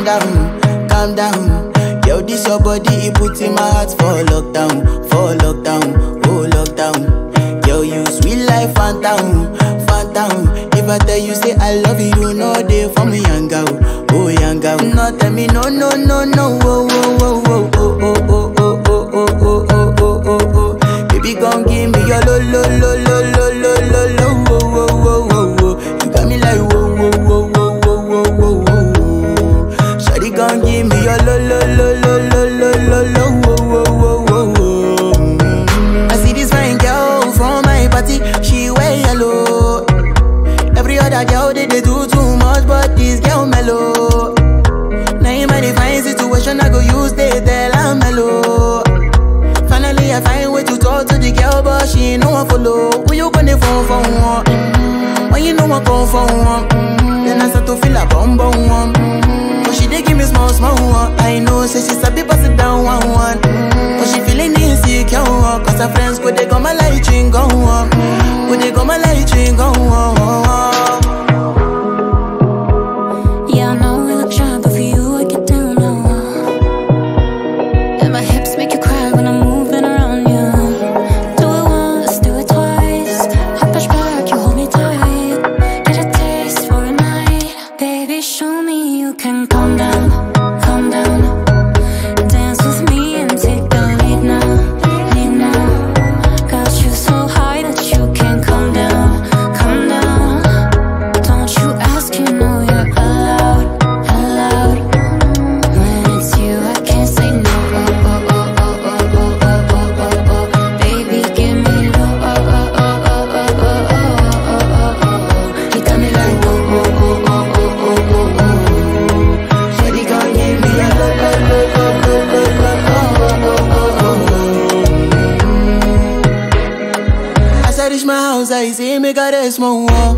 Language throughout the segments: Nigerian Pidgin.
calm down. Yo, this your body, it puts in my heart for lockdown, oh lockdown. Yo, you sweet life, Fanta, Fanta. If I tell you say I love you, you know they for me, yanga-oh, oh yanga-oh. No, tell me no, oh, oh, oh, oh, oh, oh, oh, oh, oh, oh, oh, oh, oh, oh. Baby, gon' give me your lo, lo, lo, lo, lo, lo, lo, lo, oh, oh, oh, oh, oh. You got me like whoa, whoa, whoa, whoa, whoa, whoa, whoa, whoa. Shawty gon' give me your lo, lo, lo, lo, lo, lo, lo, lo, oh, oh, oh, oh, oh. I see this fine girl from my party, she wear yellow. Every other girl they do too much, but this girl mellow. Now in my divine situation, I go use they tell I'm mellow. Finally I find way to talk to the girl, but she ain't no one follow. Who you gonna phone for one? When you know I come for one, then I start to feel a bum bum one. But she dey give me small one. I know say she's a bit pass it down one. But she feeling insecure, cause her friends go they come a light ring go on. Go they come a light ring go on. Yeah, I know we look shy, but for you I get down low. And my hips make you cry when I'm moving around you. Do it once, do it twice. I push back, you hold me tight. Get a taste for a night. Baby, show me you can calm down, calm down. Dance with me and take the lead now, lead now. Got you so high that you can't come down, come down. Don't you ask, you know you're allowed, allowed. When it's you, I can't say no. Oh, oh, oh, oh, oh, oh, oh, oh, oh, oh. Baby, give me low. Oh, oh, oh, oh, oh, oh, oh, oh, oh, oh. You got me like whoa, whoa, whoa, whoa, whoa, whoa, whoa, whoa. Shawty gon' give me a low, low, low, low, low, low, low, oh, oh, oh, oh, oh. As I reach my house, I see me got a small wall.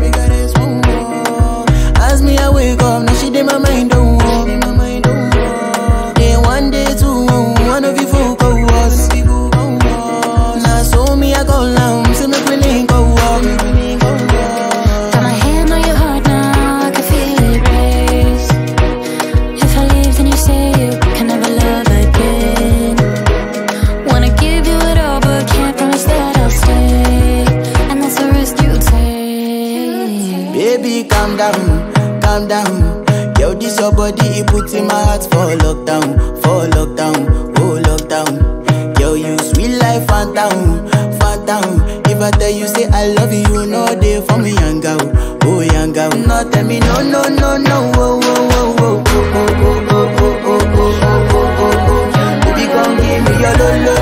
As me I wake up, now she did my mind don't walk. Then one day two, one of you folk go was. Now so me I go down, see me really go walk. Got my hand on your heart now, I can feel it race. If I leave, then you say you can never love again. Wanna give you it all, but can't promise that I'll stay. And that's the risk you take. Baby, calm down, calm down. Yo, this your body, it puts in my heart for lockdown, oh lockdown. Yo, you sweet life, Fanta, Fanta. If I tell you say I love you, you know they for me, yanga-oh, oh yanga-oh. No, tell me no, oh, oh, oh, oh, oh, oh, oh, oh, oh, oh, oh, oh, oh, oh. Baby, come give me your lo, lo,